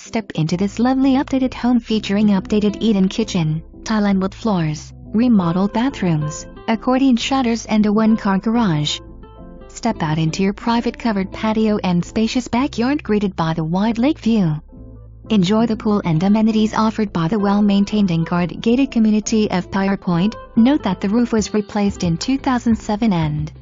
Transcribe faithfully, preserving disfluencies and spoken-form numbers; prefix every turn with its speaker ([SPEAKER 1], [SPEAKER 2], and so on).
[SPEAKER 1] Step into this lovely updated home featuring updated eat-in kitchen, tile and wood floors, remodeled bathrooms, accordion shutters and a one-car garage. Step out into your private covered patio and spacious backyard greeted by the wide lake view. Enjoy the pool and amenities offered by the well-maintained and guard-gated community of Pierpointe. Note that the roof was replaced in two thousand seven and